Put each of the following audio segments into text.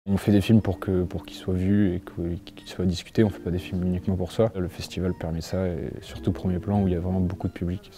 On fait des films pour qu'ils soient vus et qu'ils soient discutés, on ne fait pas des films uniquement pour ça. Le festival permet ça, et surtout Premier Plan où il y a vraiment beaucoup de public.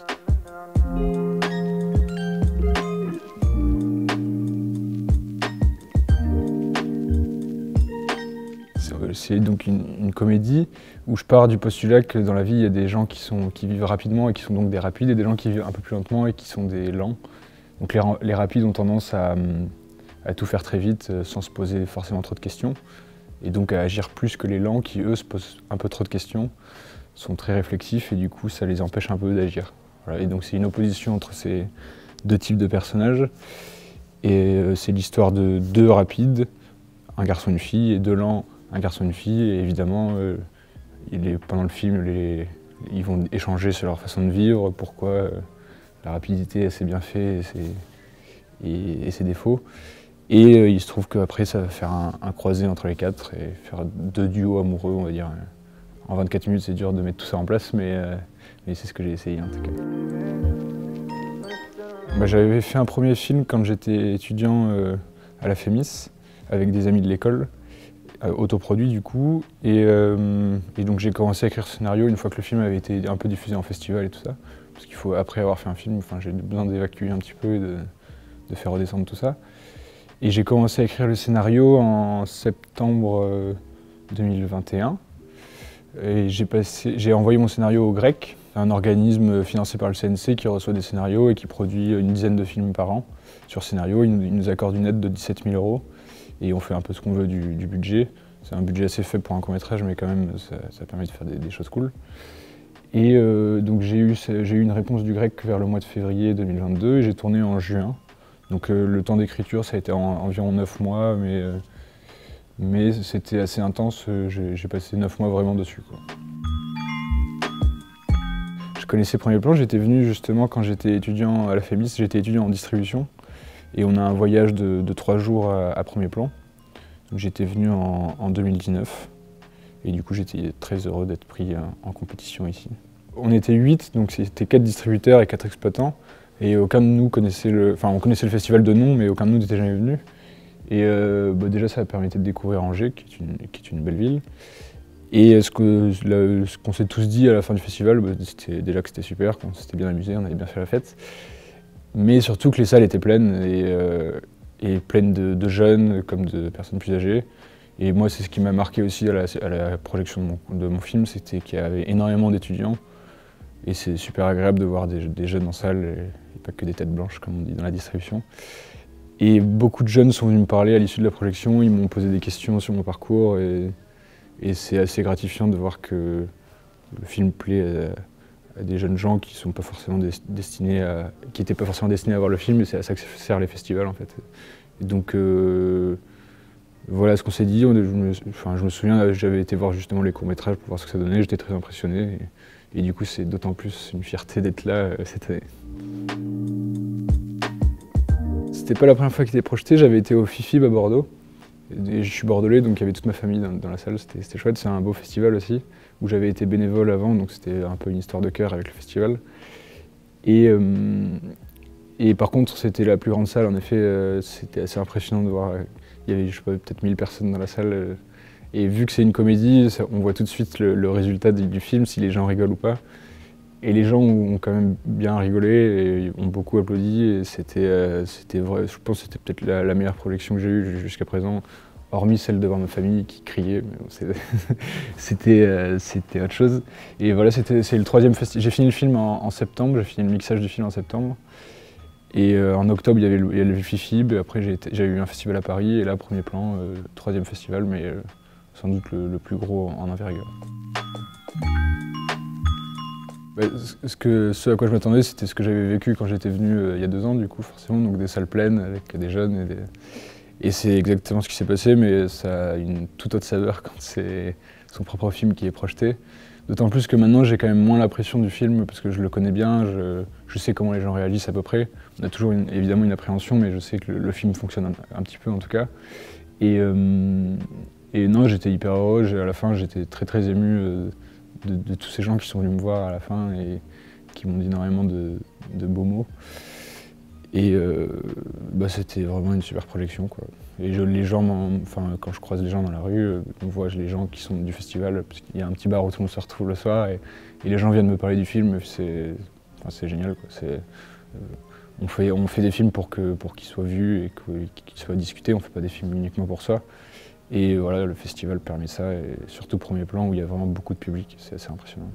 C'est donc une comédie où je pars du postulat que dans la vie, il y a des gens qui vivent rapidement et qui sont donc des rapides, et des gens qui vivent un peu plus lentement et qui sont des lents. Donc les rapides ont tendance à tout faire très vite sans se poser forcément trop de questions, et donc à agir plus que les lents qui, eux, se posent un peu trop de questions, sont très réflexifs et du coup ça les empêche un peu d'agir. Voilà. Et donc c'est une opposition entre ces deux types de personnages, et c'est l'histoire de deux rapides, un garçon et une fille, et deux lents, un garçon et une fille, et évidemment pendant le film ils vont échanger sur leur façon de vivre, pourquoi la rapidité a ses bienfaits et ses défauts. Et il se trouve qu'après ça va faire un croisé entre les quatre et faire deux duos amoureux, on va dire. En 24 minutes c'est dur de mettre tout ça en place, mais c'est ce que j'ai essayé en tout cas. J'avais fait un premier film quand j'étais étudiant à la FEMIS, avec des amis de l'école, autoproduit du coup, et donc j'ai commencé à écrire ce scénario une fois que le film avait été un peu diffusé en festival et tout ça, parce qu'il faut, après avoir fait un film, j'ai besoin d'évacuer un petit peu et de faire redescendre tout ça. Et j'ai commencé à écrire le scénario en septembre 2021, et j'ai envoyé mon scénario au GREC, un organisme financé par le CNC qui reçoit des scénarios et qui produit une dizaine de films par an sur scénario. Il nous accorde une aide de 17 000 € et on fait un peu ce qu'on veut du budget. C'est un budget assez faible pour un court-métrage, mais quand même ça permet de faire des choses cool. Et donc j'ai eu une réponse du GREC vers le mois de février 2022 et j'ai tourné en juin. Donc le temps d'écriture ça a été environ 9 mois, mais c'était assez intense, j'ai passé 9 mois vraiment dessus, quoi. Je connaissais Premier Plan, j'étais venu justement quand j'étais étudiant à la FEMIS, j'étais étudiant en distribution, et on a un voyage de 3 jours à Premier Plan. J'étais venu en 2019, et du coup j'étais très heureux d'être pris en compétition ici. On était 8, donc c'était 4 distributeurs et 4 exploitants, et aucun de nous connaissait on connaissait le festival de nom, mais aucun de nous n'était jamais venu. Et déjà ça permettait de découvrir Angers, qui est une belle ville. Et ce qu'on s'est tous dit à la fin du festival, c'était déjà que c'était super, qu'on s'était bien amusé, on avait bien fait la fête. Mais surtout que les salles étaient pleines, et pleines de jeunes comme de personnes plus âgées. Et moi c'est ce qui m'a marqué aussi à la projection de mon film, c'était qu'il y avait énormément d'étudiants. Et c'est super agréable de voir des jeunes en salle, et pas que des têtes blanches comme on dit dans la distribution. Et beaucoup de jeunes sont venus me parler à l'issue de la projection, ils m'ont posé des questions sur mon parcours, et c'est assez gratifiant de voir que le film plaît à des jeunes gens qui n'étaient pas forcément destinés à voir le film, et c'est à ça que servent les festivals en fait. Et donc voilà ce qu'on s'est dit. Je me souviens, j'avais été voir justement les courts-métrages pour voir ce que ça donnait, j'étais très impressionné, et du coup c'est d'autant plus une fierté d'être là cette année. C'était pas la première fois qu'il était projeté, j'avais été au FIFIB à Bordeaux. Et je suis bordelais, donc il y avait toute ma famille dans la salle, c'était chouette. C'est un beau festival aussi, où j'avais été bénévole avant, donc c'était un peu une histoire de cœur avec le festival. Et par contre, c'était la plus grande salle, en effet, c'était assez impressionnant de voir. Il y avait, je sais pas, peut-être 1000 personnes dans la salle. Et vu que c'est une comédie, on voit tout de suite le résultat du film, si les gens rigolent ou pas. Et les gens ont quand même bien rigolé et ont beaucoup applaudi, et c'était vrai, je pense que c'était peut-être la meilleure projection que j'ai eue jusqu'à présent, hormis celle devant ma famille qui criait, mais bon, c'était autre chose. Et voilà, c'est le 3e festival. J'ai fini le film en septembre, j'ai fini le mixage du film en septembre. Et en octobre, il y a le FIFIB, et après j'ai eu un festival à Paris, et là, Premier Plan, 3e festival, mais sans doute le plus gros en envergure. Ce à quoi je m'attendais, c'était ce que j'avais vécu quand j'étais venu il y a 2 ans, du coup, forcément, donc des salles pleines avec des jeunes. Et c'est exactement ce qui s'est passé, mais ça a une toute autre saveur quand c'est son propre film qui est projeté. D'autant plus que maintenant, j'ai quand même moins la pression du film, parce que je le connais bien, je sais comment les gens réagissent à peu près. On a toujours évidemment une appréhension, mais je sais que le film fonctionne un petit peu en tout cas. Et non, j'étais hyper heureux, à la fin, j'étais très ému de tous ces gens qui sont venus me voir à la fin et qui m'ont dit énormément de beaux mots. Et c'était vraiment une super projection, quoi. Et les gens, enfin, quand je croise les gens dans la rue, on voit les gens qui sont du festival, parce qu'il y a un petit bar où tout le monde se retrouve le soir, et les gens viennent me parler du film, c'est génial, quoi. On fait des films pour qu'ils soient vus et qu'ils soient discutés, on ne fait pas des films uniquement pour ça. Et voilà, le festival permet ça, et surtout Premier Plan où il y a vraiment beaucoup de public, c'est assez impressionnant.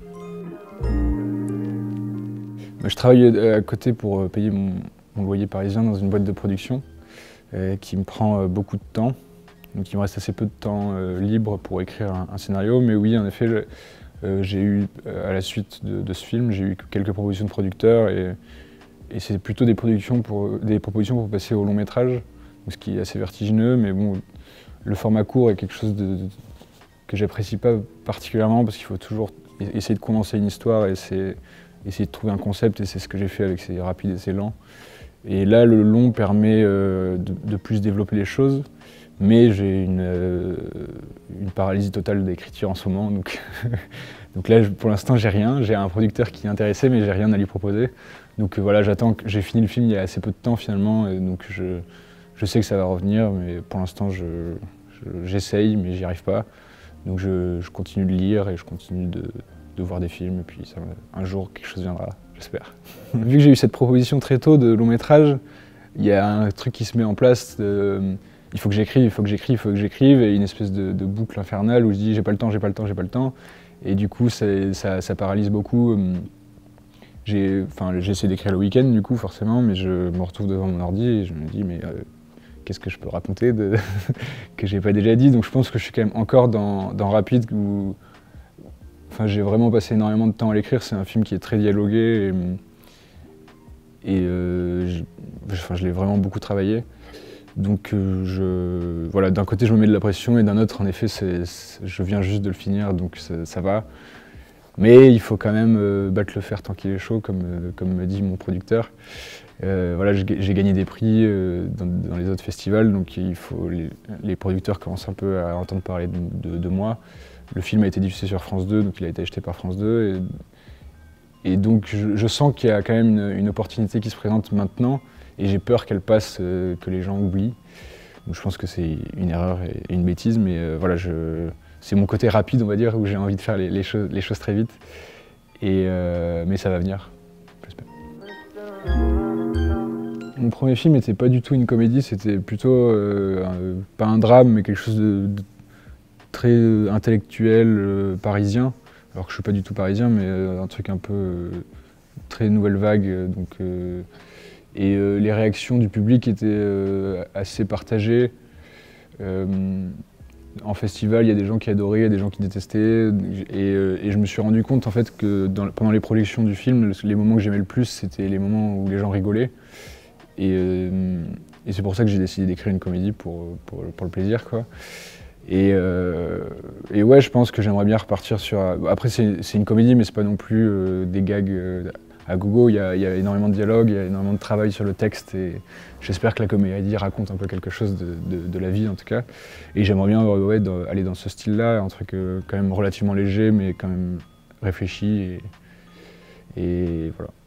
Je travaille à côté pour payer mon loyer parisien dans une boîte de production qui me prend beaucoup de temps. Donc il me reste assez peu de temps libre pour écrire un scénario, mais oui, en effet, j'ai eu, à la suite de ce film, j'ai eu quelques propositions de producteurs, et c'est plutôt des propositions pour passer au long métrage, ce qui est assez vertigineux, mais bon, le format court est quelque chose que j'apprécie pas particulièrement, parce qu'il faut toujours essayer de condenser une histoire et essayer de trouver un concept, et c'est ce que j'ai fait avec ces rapides et ces lents. Et là, le long permet de plus développer les choses, mais j'ai une paralysie totale d'écriture en ce moment, donc, donc là, pour l'instant, j'ai rien. J'ai un producteur qui est intéressé, mais j'ai rien à lui proposer. Donc voilà, j'attends que j'ai fini le film il y a assez peu de temps finalement, et donc je sais que ça va revenir, mais pour l'instant, j'essaye, mais j'y arrive pas. Donc je continue de lire et je continue de voir des films, et puis un jour, quelque chose viendra, j'espère. Vu que j'ai eu cette proposition très tôt de long métrage, il y a un truc qui se met en place. Il faut que j'écrive, il faut que j'écrive, il faut que j'écrive, et une espèce de boucle infernale où je dis j'ai pas le temps, j'ai pas le temps, j'ai pas le temps. Et du coup, ça paralyse beaucoup. J'essaie d'écrire le week-end, du coup, forcément, mais je me retrouve devant mon ordi et je me dis, mais qu'est-ce que je peux raconter que j'ai pas déjà dit? Donc je pense que je suis quand même encore dans Rapide, où j'ai vraiment passé énormément de temps à l'écrire. C'est un film qui est très dialogué, et je l'ai vraiment beaucoup travaillé. Donc voilà, d'un côté je me mets de la pression, et d'un autre, en effet, je viens juste de le finir, donc ça va. Mais il faut quand même battre le fer tant qu'il est chaud, comme me dit mon producteur. Voilà, j'ai gagné des prix dans les autres festivals, donc les producteurs commencent un peu à entendre parler de moi. Le film a été diffusé sur France 2, donc il a été acheté par France 2. Et donc je sens qu'il y a quand même une opportunité qui se présente maintenant, et j'ai peur qu'elle passe, que les gens oublient. Donc je pense que c'est une erreur et une bêtise, mais voilà, c'est mon côté rapide, on va dire, où j'ai envie de faire les choses très vite. Mais ça va venir, j'espère. Mon premier film n'était pas du tout une comédie, c'était plutôt pas un drame, mais quelque chose de très intellectuel, parisien. Alors que je suis pas du tout parisien, mais un truc un peu très nouvelle vague. Les réactions du public étaient assez partagées. En festival, il y a des gens qui adoraient, il y a des gens qui détestaient, et je me suis rendu compte en fait que pendant les projections du film, les moments que j'aimais le plus, c'était les moments où les gens rigolaient. Et c'est pour ça que j'ai décidé d'écrire une comédie pour le plaisir, quoi. Et ouais, je pense que j'aimerais bien repartir sur... Après, c'est une comédie, mais c'est pas non plus des gags à gogo. Il y a énormément de dialogue, il y a énormément de travail sur le texte, et j'espère que la comédie raconte un peu quelque chose de la vie, en tout cas. Et j'aimerais bien aller dans ce style-là, un truc quand même relativement léger, mais quand même réfléchi, et voilà.